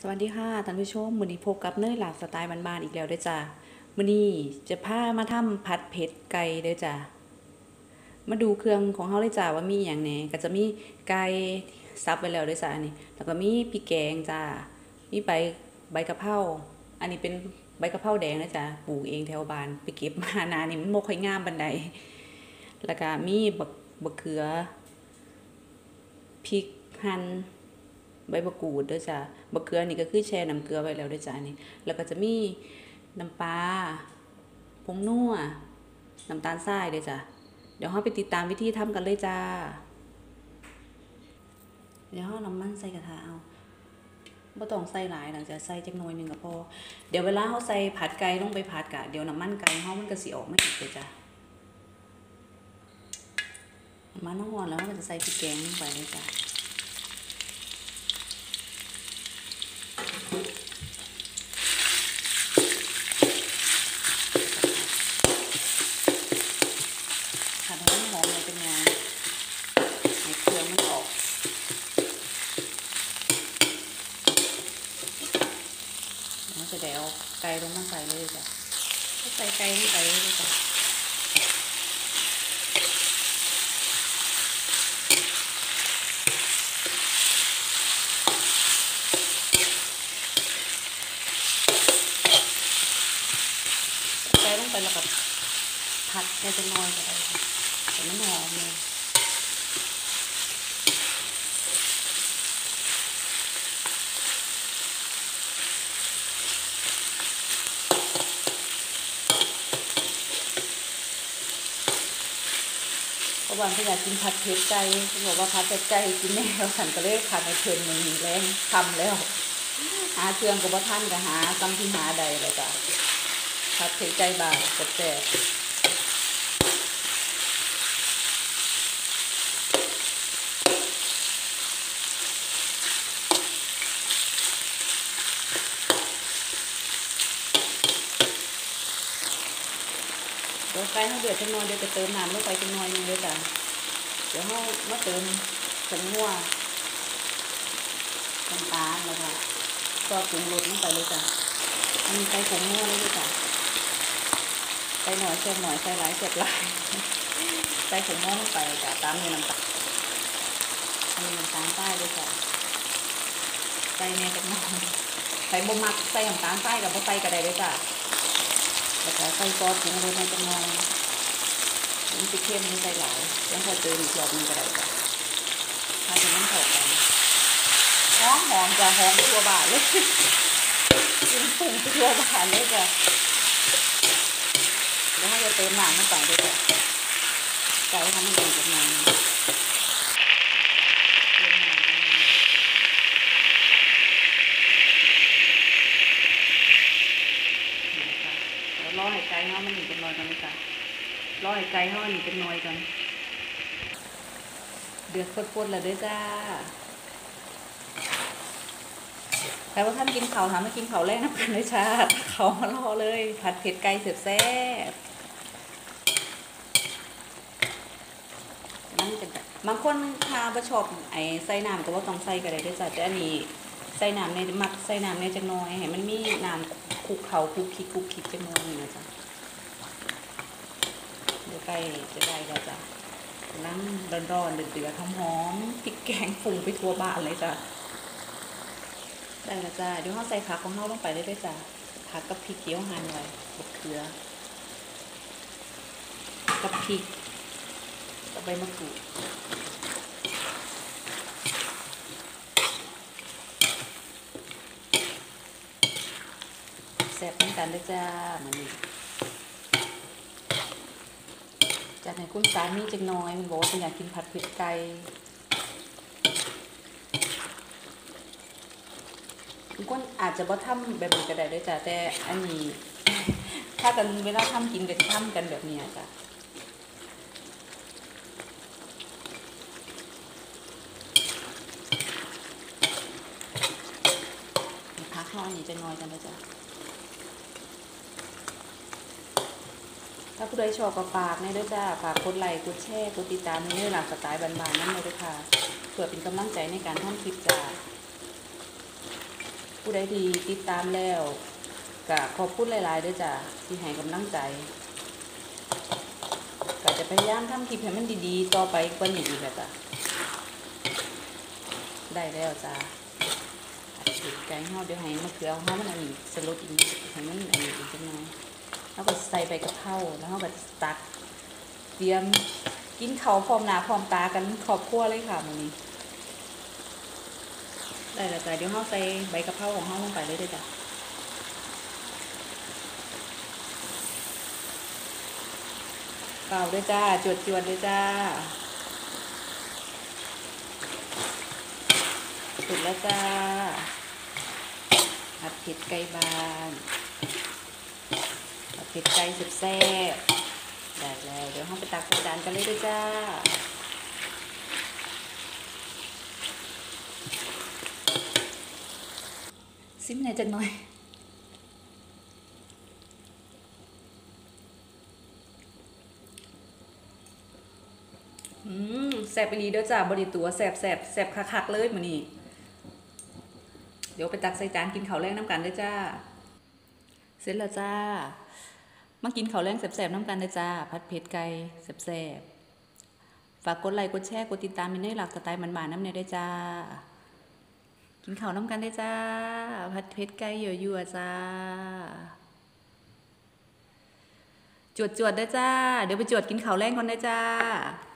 สวัสดีค่ะท่านผู้ชมมื้อนี้พบกับเนยหลากสไตล์บ้านๆอีกแล้วเด้อจ้ามื้อนี้จะพามาทำผัดเผ็ดไก่เด้อจ้ามาดูเครื่องของเฮาเลยจ้าว่ามีหยังแหน่ก็จะมีไก่สับไว้แล้วเด้อจ้าอันนี้แล้วก็มีพริกแกงจ้ามีใบกะเพราอันนี้เป็นใบกะเพราแดงนะจ้าปลูกเองแถวบ้านไปเก็บมานานี่มันบ่ค่อยงามปานใดแล้วก็มีบักเขือพริกหั่นใบมะกรูดด้วยจ้ะมะเขือนี่ก็คือแช่น้ำเกลือไว้แล้วด้วยจ้ะนี่แล้วก็จะมีน้ำปลาผงนัวน้ำตาลทรายด้วยจ้ะเดี๋ยวเราไปติดตามวิธีทำกันเลยจ้าเดี๋ยวเราน้ำมันใส่กระทะเอาไม่ต้องใส่หลายหลังจากใส่จักหน่อยนึงก็พอเดี๋ยวเวลาเราใส่ผัดไก่ลงไปผัดกะเดี๋ยวน้ำมันไก่เรามันก็สิออกมาอีกเลยจ้ะมันร้อนแล้วเราจะใส่พริกแกงลงไปเลยจ้ะผัดให้หอมเลยเป็นไงให้เครื่องมันออกเราจะได้เอาไก่ลงมาใส่เลยจ้ะใส่ไก่ลงไปเลยจ้ะไก่ลงไปแล้วก็ผัดแค่จะน้อยก็ได้ค่ะแต่มันหอมเลยเพราะวันที่อยากกินผัดเผ็ดไก่เขาบอกว่าผัดเผ็ดไก่กินแน่เราสั่นก็เลยผัดในเพิ่นมันมีแรงทำแล้วหาเครื่องกับว่าท่านก็หาซ้ำที่หาใดเลยจ้ะผัดเผ็ดไก่บาทกดแต่เดี๋ยวไก่เขาเดือดจังหน่อยเดี๋ยวจะเติมน้ำลงไปจังหน่อยนึงเลยจ้ะเดี๋ยวเขามาเติมผงนัวน้ำตาลแล้วก็ซอสปรุงรสลงไปเลยจ้ะอันนี้ใส่ผงนัวเลยจ้ะใส่หน่อยแซ่บหน่อยใส่หลายแซ่บหลายใส่ผงนัวลงไปจ้ะตามด้วยน้ำตาลอันนี้น้ำตาลใต้เลยจ้ะใส่แน่จังหน่อยใส่บ่มักใส่น้ำตาลใต้กับบ่ใส่ก็ได้เลยจ้ะแล้วก็ใส่ซอสปรุงรสในจังหน่อยมันจะเข้มไม่ใส่หลายยังพอเติมอีกรอบนึงก็ได้จ้ะถ้าจะมันเข้ากันหอมจะหอมทั่วบ้านเลยกินฝุ่งทั่วบ้านเลยจ้ะแล้วให้จะเติมน้ำลงไปด้วยจ้ะไก่ทำให้ดีจังเลยรอให้ไก่เขามันหนีเป็นน้อยกันเลยจ้ะรอให้ไก่เขาหนีเป็นน้อยกันเดือดปดๆแล้วด้วยจ้าแต่ว่าท่านกินเขาทำให้กินเขาแรกน้ำกันเลยจ้าเขามารอเลยผัดเผ็ดไก่เสียบแซ่บมันจะบางคนถ้าไม่ชอบไอ้ใส่น้ำก็ว่าต้องใส่ก็ได้ด้วยจ้ะแต่อันนี้ใส่น้ำในมักใส่น้ำในจังน้อยให้มันมีน้ำคลุกเขาคลุกคลิกจังน้อยนี่นะจ๊ะเดี๋ยวไก่จะได้แล้วจ้ะน้ำร้อนๆเดือดๆหอมๆพริกแกงฝุ่งไปทั่วบ้านเลยจ้ะได้แล้วจ้ะเดี๋ยวเราใส่ผักของเราลงไปได้ด้วยจ้ะผักกับพริกเกี๊ยวหั่นไว้บักเขือกับพริกกับใบมะกรูดแซ่บเหมือนกันด้วยจ้ามันนี่จากไหนคุณสามีจังน้อยมันบอกว่าเป็นอยากกินผัดเผ็ดไก่คุณอาจจะบ่ทำแบบนี้ก็ได้ด้วยจ้ะแต่อันนี้ถ้ากันเวลาทำกินก็จะทำกันแบบนี้จ้ะพักน้อยนี่จะน้อยกันเลยจ้ะถ้าผู้ใดชอบก็ฝากในด้วยจ้าฝากกดไลค์กดแชร์กดติดตามในเรื่องราวสไตล์บานๆนั่นเลยด้วยค่ะเพื่อเป็นกำลังใจในการทำคลิปจ้าผู้ใดที่ติดตามแล้วก็ขอบคุณหลายๆด้วยจ้ะที่ให้กำลังใจก็จะพยายามทำคลิปให้มันดีๆต่อไปกว่านี้อีกแหละจ้ะได้แล้วจ้ะติดไก่เฮาเดี๋ยวให้มะเขือเฮามันอันนี้สลดอีกให้มันอันนี้อีกจังหน่อยแล้วก็ใส่ใบกะเพราแล้วเฮาก็ตักเตรียมกินข้าวพร้อมหน้าพร้อมตากันครอบครัวเลยค่ะมื้อนี้ได้แล้วจ้ะเดี๋ยวเฮาใส่ใบกะเพราของเฮาลงไปเลยเด้อจ้ะเปล่าด้วยจ้าจวดด้วยจ้าสุดแล้วจ้าผัดเผ็ดไก่บ้านผัดเผ็ดไก่แซ่บๆได้แล้วเดี๋ยวเราไปตักใส่จานกันเลยด้วยจ้าซิมหน่อยจังหน่อยแซ่บไปดีเด้อจ้าบริตัวแซ่บคักๆเลยมื้อนี้เดี๋ยวไปตักใส่จานกินข้าวแรงน้ำกันเด้อจ้าเสร็จแล้วจ้ามากินข้าวแรงแซ่บๆน้ำกันเด้อจ้าผัดเผ็ดไก่แซ่บๆฝากกดไลค์กดแชร์กดติดตามมินนี่หลักสไตล์มันๆน้ำเนี่ยด้วยจ้ากินข้าวน้ำกันได้จ้าผัดเผ็ดไก่ยั่วๆจ้าจวดได้จ้าเดี๋ยวไปจวดกินข้าวแรงก่อนได้จ้า